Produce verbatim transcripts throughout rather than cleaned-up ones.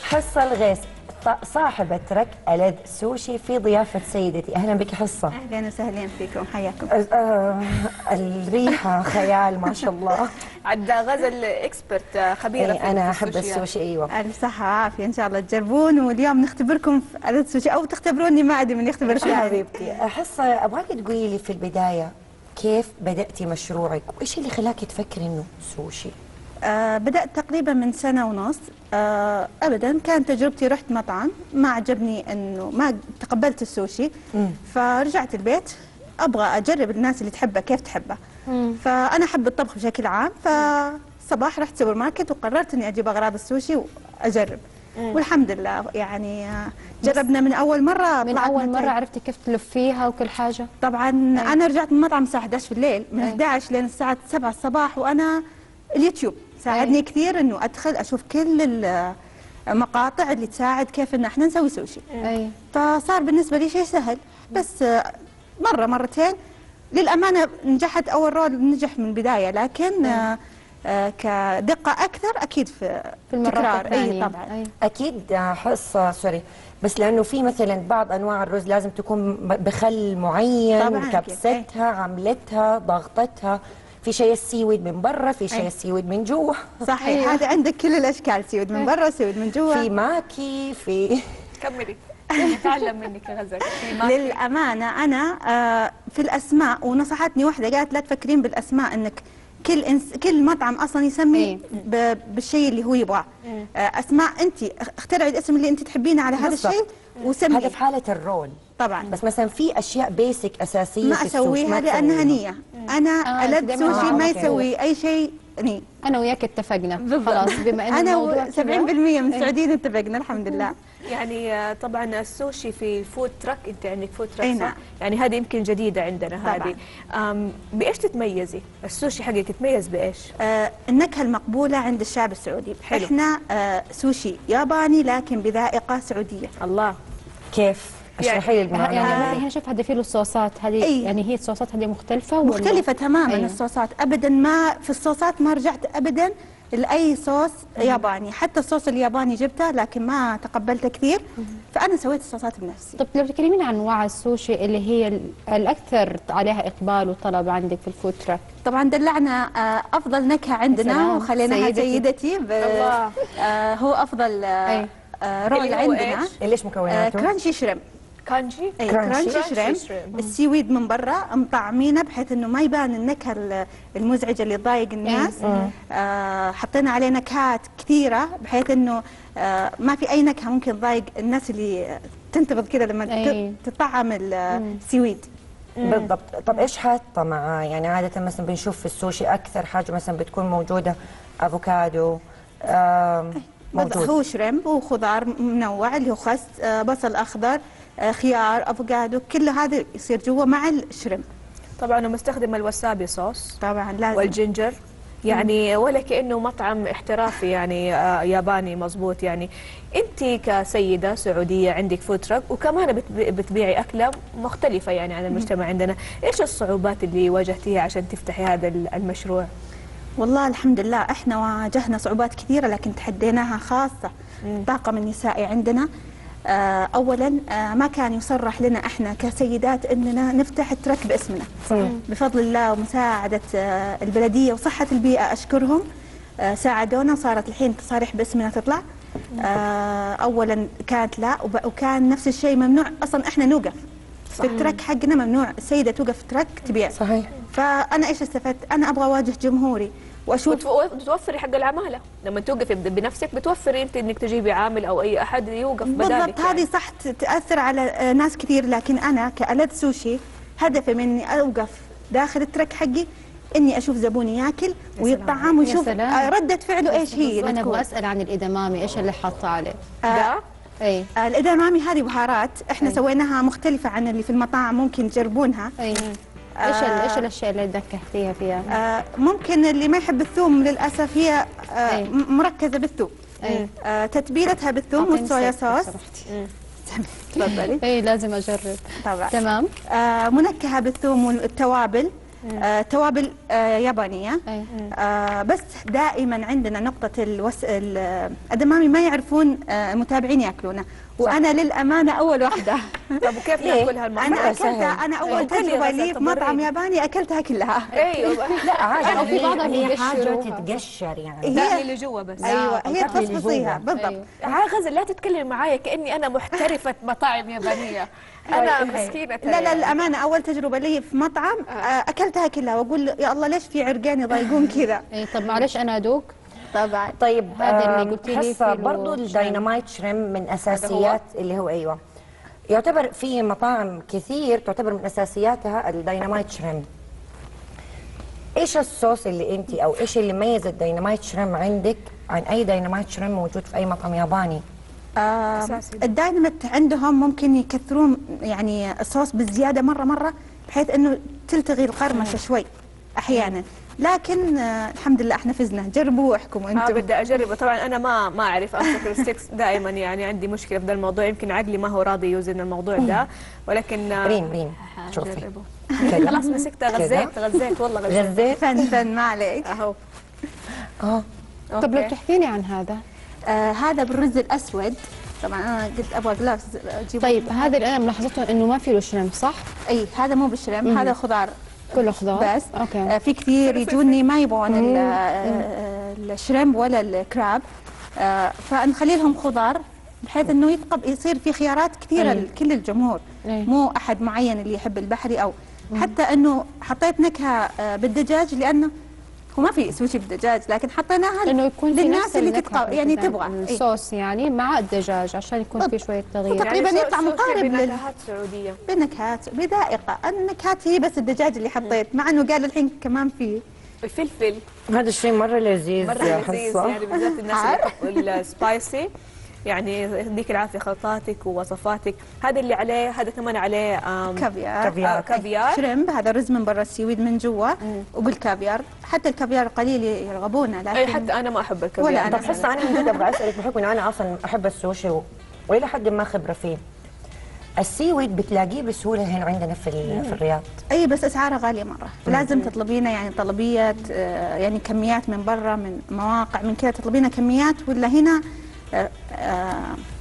حصة الغيث صاحبة ترك ألذ سوشي في ضيافة سيدتي. أهلا بك حصة. أهلا وسهلا فيكم، حياكم. آه الريحة خيال ما شاء الله. عاد غزل اكسبرت خبيرة إيه في أنا في أحب السوشي. أيوة ألف صحة وعافية إن شاء الله تجربون، واليوم نختبركم في ألذ سوشي أو تختبروني، ما أدري من يختبر شو حبيبتي. حصة أبغاك تقولي لي في البداية كيف بدأتي مشروعك وإيش اللي خلاكي تفكري إنه سوشي؟ آه بدأت تقريبا من سنة ونص. آه أبدا كانت تجربتي، رحت مطعم ما عجبني، إنه ما تقبلت السوشي. مم. فرجعت البيت أبغى أجرب الناس اللي تحبه كيف تحبه. مم. فأنا أحب الطبخ بشكل عام، فصباح رحت سوبر ماركت وقررت إني أجيب أغراض السوشي وأجرب. مم. والحمد لله يعني جربنا من أول مرة. من أول مرة عرفتي كيف تلفيها وكل حاجة؟ طبعا. أي. أنا رجعت من المطعم الساعة إحدى عشر في الليل، من إحدى عشر لين الساعة سبعة الصباح، وأنا اليوتيوب ساعدني أي. كثير انه ادخل اشوف كل المقاطع اللي تساعد كيف ان احنا نسوي سوشي. أي. فصار بالنسبه لي شيء سهل، بس مره مرتين للامانه نجحت. اول رول نجح من البدايه، لكن أي. آه كدقه اكثر اكيد في, في المرات الثانيه. اي طبعا. أي. اكيد حصه سوري، بس لانه في مثلا بعض انواع الرز لازم تكون بخل معين، كبستها، عملتها، ضغطتها، في شيء السيويد من برا، في شيء السيويد من جوا. صحيح. أيوة. هذا عندك كل الاشكال، سيويد من برا سيويد من جوا، في ماكي، في كملي نتعلم منك يا غزل. للامانه انا آه في الاسماء، ونصحتني واحده قالت لا تفكرين بالاسماء، انك كل إنس كل مطعم اصلا يسمي بالشيء اللي هو يبغاه. آه اسماء انت اخترعي الاسم اللي انت تحبينه على هذا الشيء وسمي. هذا في حاله الرول طبعا. بس مثلا في اشياء بيسك اساسيه ما اسويها لانها نيه. انا آه ألذ سوشي ما يسوي اي شيء ني. انا وياك اتفقنا خلاص، بما انه انا سبعين بالمئة من السعوديين اتفقنا الحمد لله. يعني طبعا السوشي في فود تراك، انت عندك فود تراك صح؟ يعني هذه يمكن جديده عندنا هذه. بايش تتميزي؟ السوشي حقك يتميز بايش؟ آه النكهه المقبوله عند الشعب السعودي. حلو. احنا آه سوشي ياباني لكن بذائقه سعوديه. الله. كيف؟ اشرحي لي يعني يعني هنا شوف هذه في له الصوصات هذه. أي. يعني هي الصوصات هذه مختلفه ولا مختلفه تماما؟ أي. الصوصات ابدا ما في الصوصات ما رجعت ابدا لاي صوص ياباني، حتى الصوص الياباني جبته لكن ما تقبلته كثير، فانا سويت الصوصات بنفسي. طب لو تكلمينا عن انواع السوشي اللي هي الاكثر عليها اقبال وطلب عندك في الفود تراك. طبعا دلعنا افضل نكهه عندنا وخليناها سيدتي. الله. آه هو افضل آه آه رول عندنا. ليش مكوناته؟ آه كرانشي شريم. كرانشي؟ اي كرانشي شريم. السيويد من برا مطعمينه بحيث انه ما يبان النكهه المزعجه اللي تضايق الناس. آه حطينا عليه نكهات كثيره بحيث انه آه ما في اي نكهه ممكن تضايق الناس اللي تنتبض كذا لما تطعم السيويد. بالضبط. طب ايش حاطه معاه؟ يعني عاده مثلا بنشوف في السوشي اكثر حاجه مثلا بتكون موجوده افوكادو موجود. هو شريمب وخضار منوع اللي هو خس، آه بصل اخضر، آه خيار، افوكادو، كل هذا يصير جوا مع الشريمب. طبعا ومستخدم الوسابي صوص طبعا لازم، والجنجر، يعني مم. ولا كانه مطعم احترافي يعني آه ياباني مضبوط. يعني انت كسيده سعوديه عندك فود تراك وكمان بتبيعي اكله مختلفه يعني عن المجتمع عندنا، ايش الصعوبات اللي واجهتيها عشان تفتحي هذا المشروع؟ والله الحمد لله احنا واجهنا صعوبات كثيره لكن تحديناها، خاصه الطاقم النسائي عندنا. آه اولا آه ما كان يصرح لنا احنا كسيدات اننا نفتح الترك باسمنا. مم. بفضل الله ومساعده آه البلديه وصحه البيئه اشكرهم، آه ساعدونا، صارت الحين تصاريح باسمنا تطلع. آه اولا كانت لا، وكان نفس الشيء ممنوع اصلا احنا نوقف في الترك حقنا، ممنوع السيده توقف في ترك تبيع. صحيح. فانا ايش استفدت؟ انا ابغى اواجه جمهوري واشوف وتوفري حق العماله، لما توقفي بنفسك بتوفري انت انك تجيبي عامل او اي احد يوقف بدالك. بالضبط. يعني هذه صح تاثر على ناس كثير، لكن انا كألذ سوشي هدفي من اني اوقف داخل الترك حقي اني اشوف زبوني ياكل ويطعم ويشوف رده فعله ايش هي. انا ابغى اسال عن الادامامي، ايش اللي حاطه عليه؟ آه اي آه الادامامي هذه بهارات احنا أي. سويناها مختلفه عن اللي في المطاعم، ممكن تجربونها. اي ايش آه ايش الاشياء اللي ذكرتيها فيها؟ آه ممكن اللي ما يحب الثوم للاسف هي آه مركزه بالثوم. آه تتبيلتها بالثوم والصويا صوص. تفضلي. اي لازم اجرب طبعا. تمام. آه منكهه بالثوم والتوابل. آه توابل آه يابانيه. أي. آه بس دائما عندنا نقطه الوس... الادمامي ما يعرفون آه المتابعين ياكلونه، وانا للامانه اول واحده. طب وكيف ناكلها المرة؟ انا اكلتها، انا اول تجربه لي في مطعم ياباني اكلتها كلها. ايوه لا عادي، في بعضها هي حاجه بيقشروها. تتقشر يعني. هي اللي جوا بس. ايوه هي الأكل اللي تفصصيها جوا. بالضبط. عا غزل لا تتكلم معايا كاني انا محترفه مطاعم يابانيه، انا مسكينه. لا لا الامانه اول تجربه لي في مطعم آه، اكلتها كلها واقول يا الله ليش في عرقان يضايقون كذا. اي طب معلش انا ادوق. طبعا. طيب هذا اللي قلت لي حصة فيه برضه له الداينامايت شريم من اساسيات اللي هو ايوه يعتبر في مطاعم كثير تعتبر من اساسياتها الداينامايت شريم. ايش الصوص اللي انت او ايش اللي ميز الداينامايت شريم عندك عن اي داينامايت شريم موجود في اي مطعم ياباني؟ آه الدايناميت عندهم ممكن يكثرون يعني الصوص بزياده مره مره بحيث انه تلتغي القرمشه شوي احيانا، لكن آه الحمد لله احنا فزنا. جربوا واحكموا انتم. اه بدي اجربه. طبعا انا ما ما اعرف امسك الستيكس دائما، يعني عندي مشكله في ذا الموضوع، يمكن عقلي ما هو راضي يوزن الموضوع ده، ولكن آه ريم ريم شوفي جربه. خلاص مسكتها، غزيت غزيت والله غزيت. غزيت فن فن ما عليك. اهو. اه طب لو أوكي. تحكي لي عن هذا. آه هذا بالرز الاسود. طبعا انا قلت ابغى جلافز اجيب. طيب هذا اللي انا ملاحظته انه ما في له شريمب صح؟ اي هذا مو بالشريم، هذا خضار كله خضار بس. اوكي. آه في كثير يجوني ما يبغون ال- آه، الشريمب ولا الكراب، آه فنخلي لهم خضار بحيث انه يتقب يصير في خيارات كثيره أي. لكل الجمهور، أي. مو احد معين اللي يحب البحري او حتى انه حطيت نكهه آه بالدجاج لانه هو ما في سوشي بالدجاج، لكن حطيناها انه يكون في للناس نفس اللي النكهة تتقو... يعني بتاع تبغى إيه. الصوص يعني مع الدجاج عشان يكون في شويه تغيير. تقريباً يعني يطلع سوشي مقارب لل- بنكهات سعوديه. بنكهات بذائقه، النكهات هي بس الدجاج اللي حطيت، مع انه قال الحين كمان في الفلفل هذا الشيء مره لذيذ مره يا لذيذ، حصة. يعني بالذات الناس اللي يحبوا السبايسي، يعني يديك العافيه خلطاتك ووصفاتك. هذا اللي عليه، هذا كمان عليه آم، كافيار كافيار. آه، كافيار. شريمب، هذا رز من برا السيويد من جوا وبالكافيار، حتى الكافيار قليل يرغبونه، لكن اي حتى انا ما احب الكافيار. ولا أنا. طب حصة انا من جد ابغى اسالك بحكم انه انا اصلا احب السوشي و... والى حد ما خبره فيه. السيويد بتلاقيه بسهوله هنا عندنا في ال... في الرياض. اي بس اسعاره غاليه مره، لازم تطلبينه يعني طلبيات آه، يعني كميات من برا من مواقع من كذا تطلبينه كميات، ولا هنا آه، آه،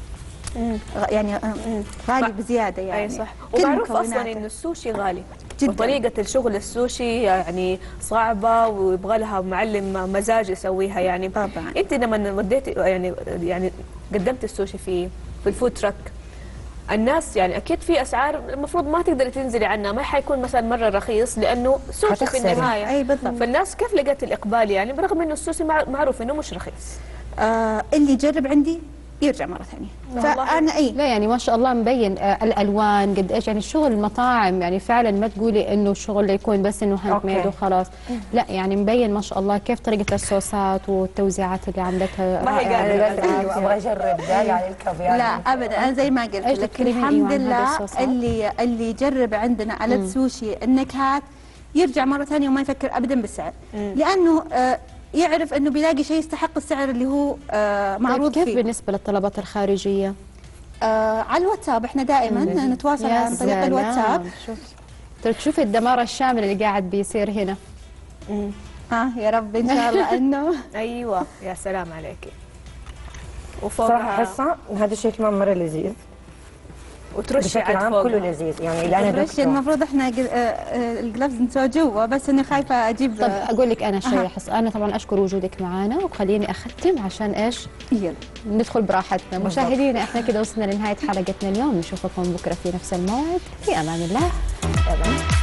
غ- يعني آه، غالي بزياده يعني. اي صح. كل ومعروف اصلا مكوناته. انه السوشي غالي جداً. وطريقه الشغل السوشي يعني صعبه ويبغى لها معلم مزاج يسويها يعني. طبعاً. انت لما وديتي يعني يعني قدمت السوشي في في الفود تراك، الناس يعني اكيد في اسعار المفروض ما تقدري تنزلي عنها، ما حيكون مثلا مره رخيص لانه سوشي في حتخسري. النهايه. اي بالضبط. فالناس كيف لقت الاقبال يعني برغم انه السوشي مع- معروف انه مش رخيص؟ آه اللي يجرب عندي يرجع مره ثانيه، والله. فانا اي لا يعني ما شاء الله مبين آه الالوان قد ايش، يعني شغل المطاعم يعني فعلا ما تقولي انه الشغل يكون بس انه هاند ميد أوكي. وخلاص، لا يعني مبين ما شاء الله كيف طريقه الصوصات والتوزيعات اللي عملتها. ما هي رائعة. قادرة. ايوه ابغى اجرب دال على الكافيار. لا ابدا، انا زي ما قلت إيش لك تكلمين الحمد أيوة عن هذا لله الصوصات؟ اللي اللي يجرب عندنا على السوشي النكهات يرجع مره ثانيه وما يفكر ابدا بالسعر، لانه آه يعرف انه بيلاقي شيء يستحق السعر اللي هو آه طيب معروض كيف فيه. بالنسبه للطلبات الخارجيه؟ آه على الواتساب احنا دائما نتواصل يا عن طريق سلام. الواتساب. شوف ترى تشوفي الدمار الشامل اللي قاعد بيصير هنا. اه يا رب ان شاء الله انه ايوه يا سلام عليكي. صراحه وفوقها حصة هذا الشيء كمان مره لذيذ وترشي بشكل عاد عام، فوقها. كله لذيذ يعني اللي انا الرش دقته. المفروض احنا قل- آه، آه، الجلافز نسوي جوا، بس اني خايفه اجيب. طب اقول لك انا شيء حس انا طبعا اشكر وجودك معنا وخليني اختم عشان ايش يلا ندخل براحتنا. مشاهدينا احنا كده وصلنا لنهايه حلقتنا اليوم، نشوفكم بكره في نفس الموعد، في امان الله.